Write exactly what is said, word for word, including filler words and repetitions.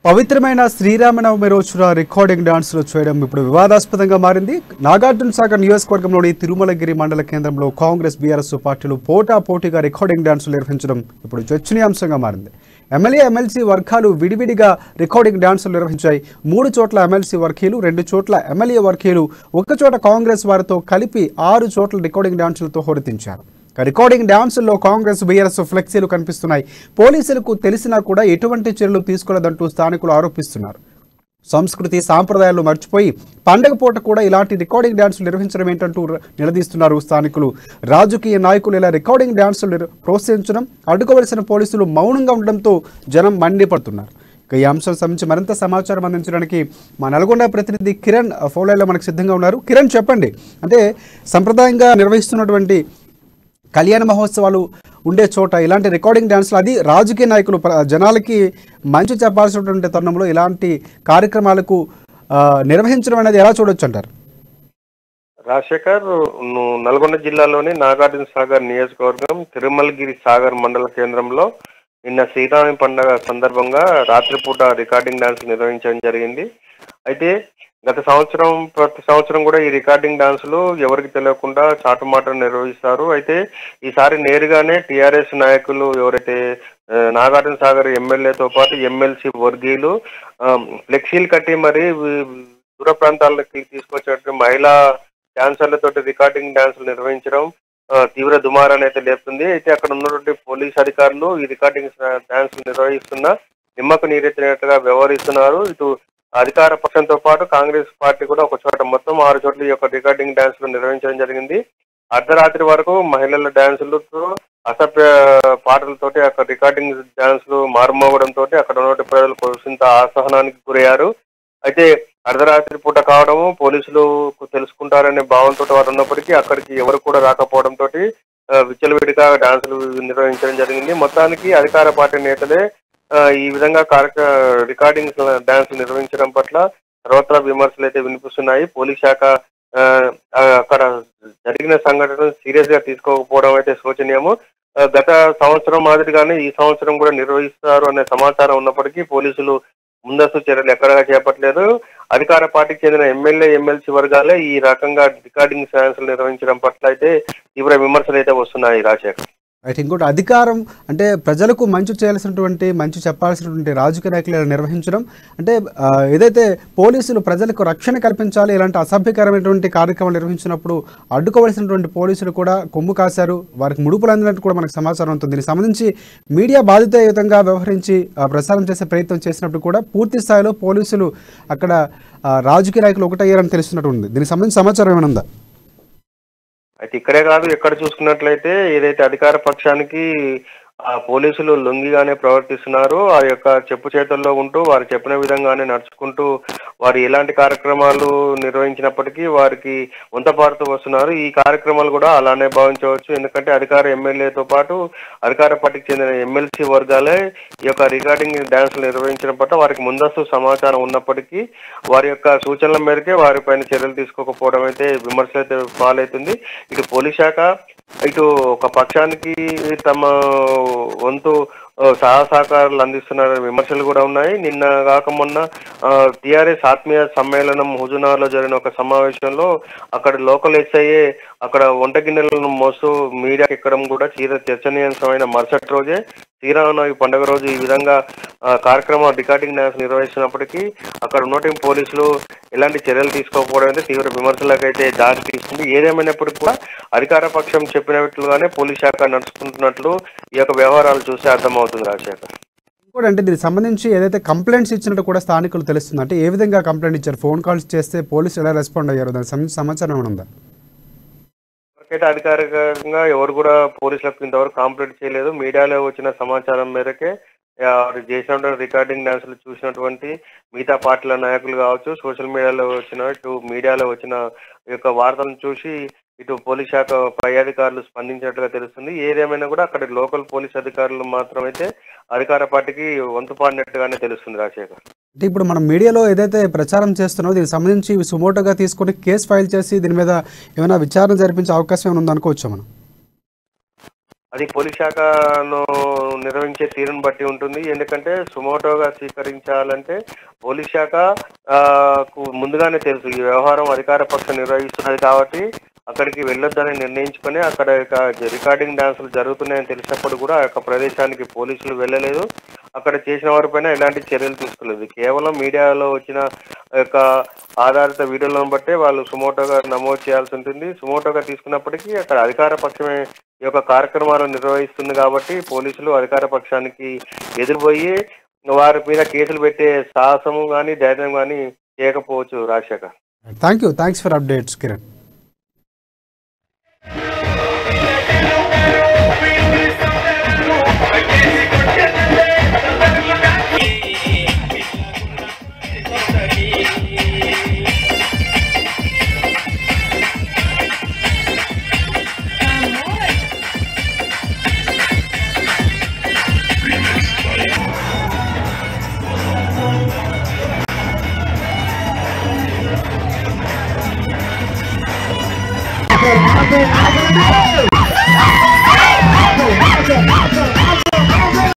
పవిత్రమైన శ్రీరామనవమి రోజున రికార్డింగ్ డాన్సులు చేయడం ఇప్పుడు వివాదాస్పదంగా మారింది. నాగార్జున సాగర్ నియోజకవర్గంలోని తిరుమలగిరి మండల కేంద్రంలో కాంగ్రెస్ బీఆర్ఎస్ పార్టీలు పోటా పోటీగా రికార్డింగ్ డాన్సులు నిర్వహించడం ఇప్పుడు చర్చనీయాంశంగా మారింది. ఎమ్మెల్యే ఎమ్మెల్సీ వర్గాలు విడివిడిగా రికార్డింగ్ డాన్సులు నిర్వహించాయి. మూడు చోట్ల ఎమ్మెల్సీ వర్గీయులు, రెండు చోట్ల ఎమ్మెల్యే వర్గీయులు, ఒక్క చోట కాంగ్రెస్ వారితో కలిపి ఆరు చోట్ల రికార్డింగ్ డాన్సులతో హోరెత్తించారు. రికార్డింగ్ డాన్సుల్లో కాంగ్రెస్ బీఆర్ఎస్ ఫ్లెక్సీలు కనిపిస్తున్నాయి. పోలీసులకు తెలిసినా కూడా ఎటువంటి చర్యలు తీసుకోలేదంటూ స్థానికులు ఆరోపిస్తున్నారు. సంస్కృతి సాంప్రదాయాలు మర్చిపోయి పండగ పూట కూడా ఇలాంటి రికార్డింగ్ డాన్సులు నిర్వహించడం ఏంటంటూ నిలదీస్తున్నారు స్థానికులు. రాజకీయ నాయకులు ఇలా రికార్డింగ్ డాన్సులు ప్రోత్సహించడం, అడ్డుకోవలసిన పోలీసులు మౌనంగా ఉండడంతో జనం మండిపడుతున్నారు. ఇక ఈ అంశం సంబంధించి మరింత సమాచారం అందించడానికి మా నల్గొండ ప్రతినిధి కిరణ్ ఫోన్లైన్లో మనకు సిద్ధంగా ఉన్నారు. కిరణ్, చెప్పండి, అంటే సంప్రదాయంగా నిర్వహిస్తున్నటువంటి కళ్యాణ మహోత్సవాలు ఉండే చోట ఇలాంటి రికార్డింగ్ డాన్స్లు, అది రాజకీయ నాయకులు జనాలకి మంచి చెప్పాల్సినటువంటి తరుణంలో ఇలాంటి కార్యక్రమాలకు నిర్వహించడం అనేది ఎలా చూడొచ్చు అంటారు? రాజశేఖర్, నల్గొండ జిల్లాలోని నాగార్జున సాగర్ నియోజకవర్గం తిరుమలగిరి సాగర్ మండల కేంద్రంలో నిన్న శ్రీరామ పండుగ సందర్భంగా రాత్రిపూట రికార్డింగ్ డాన్స్ నిర్వహించడం జరిగింది. అయితే గత సంవత్సరం ప్రతి సంవత్సరం కూడా ఈ రికార్డింగ్ డాన్సులు ఎవరికి తెలియకుండా చాటుమాటలు నిర్వహిస్తారు. అయితే ఈసారి నేరుగానే టీఆర్ఎస్ నాయకులు ఎవరైతే నాగార్జున సాగర్ ఎమ్మెల్యేతో పాటు ఎమ్మెల్సీ వర్గీయులు ఫ్లెక్సీలు కట్టి మరి దూర ప్రాంతాలకి తీసుకొచ్చినట్టు మహిళా డాన్సర్లతోటి రికార్డింగ్ డాన్సులు నిర్వహించడం తీవ్ర దుమారాన్ని అయితే లేపుతుంది. అయితే అక్కడ ఉన్నటువంటి పోలీస్ అధికారులు ఈ రికార్డింగ్ డాన్సులు నిర్వహిస్తున్న నిమ్మకు నీరెత్తినట్టుగా వ్యవహరిస్తున్నారు. ఇటు అధికార పక్షంతో పాటు కాంగ్రెస్ పార్టీ కూడా ఒక చోట మొత్తం ఆరు చోట్ల ఈ యొక్క రికార్డింగ్ డాన్సులు నిర్వహించడం జరిగింది. అర్ధరాత్రి వరకు మహిళల డాన్సులతో, అసభ్య పాటలతోటి అక్కడ రికార్డింగ్ డాన్సులు మారుమోగడంతో అక్కడ ఉన్న ప్రజలు కొంత అసహనానికి గురయ్యారు. అయితే అర్ధరాత్రి పూట కావడము పోలీసులు తెలుసుకుంటారనే భావంతో వారు ఉన్నప్పటికీ అక్కడికి ఎవరు కూడా రాకపోవడంతో విచ్చలవిడిగా డాన్సులు నిర్వహించడం జరిగింది. మొత్తానికి అధికార పార్టీ నేతలే ఈ విధంగా కార్యక్ర రికార్డింగ్ డాన్స్ నిర్వహించడం పట్ల సర్వత్రా విమర్శలు అయితే వినిపిస్తున్నాయి. పోలీస్ శాఖ అక్కడ జరిగిన సంఘటనను సీరియస్ గా తీసుకోకపోవడం అయితే శోచనీయము. గత సంవత్సరం మాదిరిగానే ఈ సంవత్సరం కూడా నిర్వహిస్తారు అనే సమాచారం ఉన్నప్పటికీ పోలీసులు ముందస్తు చర్యలు ఎక్కడగా చేపట్టలేదు. అధికార పార్టీకి చెందిన ఎమ్మెల్యే ఎమ్మెల్సీ వర్గాలే ఈ రకంగా రికార్డింగ్ డాన్సులు నిర్వహించడం పట్ల అయితే తీవ్ర విమర్శలు అయితే వస్తున్నాయి. రాజశేఖర్, అయితే ఇంకోటి, అధికారం అంటే ప్రజలకు మంచి చేయాల్సినటువంటి, మంచి చెప్పాల్సినటువంటి రాజకీయ నాయకులు నిర్వహించడం అంటే ఏదైతే పోలీసులు ప్రజలకు రక్షణ కల్పించాలి, ఇలాంటి అసభ్యకరమైనటువంటి కార్యక్రమాలు నిర్వహించినప్పుడు అడ్డుకోవాల్సినటువంటి పోలీసులు కూడా కొమ్ము కాశారు, వారికి ముడుపులు అందినట్టు కూడా మనకు సమాచారం ఉంటుంది. దీనికి సంబంధించి మీడియా బాధితయుతంగా వ్యవహరించి ప్రసారం చేసే ప్రయత్నం చేసినప్పుడు కూడా పూర్తి స్థాయిలో పోలీసులు అక్కడ రాజకీయ నాయకులు ఒకటయ్యారని తెలుస్తున్నట్టు ఉంది. దీనికి సంబంధించి సమాచారం ఏమైనా ఉందా? అయితే ఇక్కడే కాదు, ఎక్కడ చూసుకున్నట్లయితే ఏదైతే అధికార పక్షానికి ఆ పోలీసులు లొంగిగానే ప్రవర్తిస్తున్నారో ఆ యొక్క చెప్పు చేతుల్లో ఉంటూ వారు చెప్పిన విధంగానే నడుచుకుంటూ వారు ఎలాంటి కార్యక్రమాలు నిర్వహించినప్పటికీ వారికి వంతపాడుతూ వస్తున్నారు. ఈ కార్యక్రమాలు కూడా అలానే భావించవచ్చు. ఎందుకంటే అధికార ఎమ్మెల్యేతో పాటు అధికార పార్టీకి చెందిన ఎమ్మెల్సీ వర్గాలే ఈ యొక్క రికార్డింగ్ డాన్సులు నిర్వహించడం పట్ల వారికి ముందస్తు సమాచారం ఉన్నప్పటికీ వారి యొక్క సూచనల మేరకే వారిపైన చర్యలు తీసుకోకపోవడం అయితే విమర్శలు అయితే పాలవుతుంది. ఇటు పోలీస్ శాఖ, ఇటు ఒక పక్షానికి తమ వంతు సహా సహకారాలు అందిస్తున్న విమర్శలు కూడా ఉన్నాయి. నిన్న కాక మొన్న టిఆర్ఎస్ ఆత్మీయ సమ్మేళనం హుజునార్లో జరిగిన ఒక సమావేశంలో అక్కడ లోకల్ ఎస్ఐఏ అక్కడ వంట గిన్నెలను మోస్తూ మీడియాకి ఎక్కడం కూడా చీర చర్చనీయాంశమైన మరుసటి రోజే శ్రీరామనవమి పండుగ రోజు ఈ విధంగా కార్యక్రమం రికార్డింగ్ డాన్స్ నిర్వహిస్తున్నప్పటికీ అక్కడ ఉన్నటువంటి పోలీసులు ఎలాంటి చర్యలు తీసుకోకపోవడం అయితే తీవ్ర విమర్శలకు అయితే దారి తీస్తుంది. ఏదేమైనప్పటికీ కూడా అధికార పక్షం చెప్పినట్లుగానే పోలీస్ శాఖ నడుచుకుంటున్నట్లు ఈ యొక్క వ్యవహారాలు చూస్తే అర్థమవుతుంది. రాజశేఖర్, కూడా అంటే దీనికి సంబంధించి ఏదైతే కంప్లైంట్స్ ఇచ్చినట్టు కూడా స్థానికులు తెలుస్తుంది, అంటే ఏ విధంగా కంప్లైంట్ ఇచ్చారు, ఫోన్ కాల్స్ చేస్తే పోలీసులు ఎలా రెస్పాండ్ అయ్యారు, దానికి సంబంధించి సమాచారం ఏమైనా ఉందా? ఇప్పటికైతే అధికారికంగా ఎవరు కూడా పోలీసులకు ఇంతవరకు కంప్లైంట్ చేయలేదు. మీడియాలో వచ్చిన సమాచారం మేరకే చేసినటువంటి రికార్డింగ్ డాన్సులు చూసినటువంటి మిగతా పార్టీల నాయకులు కావచ్చు, సోషల్ మీడియాలో వచ్చిన ఇటు మీడియాలో వచ్చిన యొక్క వార్తలను చూసి ఇటు పోలీస్ శాఖ పై అధికారులు స్పందించినట్లుగా తెలుస్తుంది. ఏదేమైనా కూడా అక్కడ లోకల్ పోలీస్ అధికారులు మాత్రమైతే అధికార పార్టీకి వంతు పాడినట్టుగానే తెలుస్తుంది. రాజశేఖర్, అంటే ఇప్పుడు మనం మీడియాలో ఏదైతే ప్రచారం చేస్తున్నారో దీనికి సంబంధించి సుమోటోగా తీసుకొని కేసు ఫైల్ చేసి దీని మీద ఏమైనా విచారణ జరిపించే అవకాశం ఏమైనా ఉందనుకోవచ్చా మనం? అది పోలీస్ శాఖను నిర్వహించే తీరును బట్టి ఉంటుంది. ఎందుకంటే సుమోటోగా స్వీకరించాలంటే పోలీస్ శాఖ కు ముందుగానే తెలుసు ఈ వ్యవహారం అధికార పక్షం నిర్వహిస్తున్నది కాబట్టి అక్కడికి వెళ్ళొద్దని నిర్ణయించుకొని అక్కడ రికార్డింగ్ డాన్సులు జరుగుతున్నాయని తెలిసినప్పుడు కూడా ఆ యొక్క ప్రదేశానికి పోలీసులు వెళ్ళలేదు. అక్కడ చేసిన వారిపైన ఎలాంటి చర్యలు తీసుకోలేదు. కేవలం మీడియాలో వచ్చిన యొక్క ఆధారిత వీడియోలను బట్టే వాళ్ళు సుమోటోగా నమోదు చేయాల్సి ఉంటుంది. సుమోటోగా తీసుకున్నప్పటికీ అక్కడ అధికార పక్షమే ఈ యొక్క కార్యక్రమాలు నిర్వహిస్తుంది కాబట్టి పోలీసులు అధికార పక్షానికి ఎదురుపోయి వారి మీద కేసులు పెట్టే సాహసము కానీ ధైర్యం కానీ చేయకపోవచ్చు. Rajasekhar, thank you thanks for updates Kiran. Hey,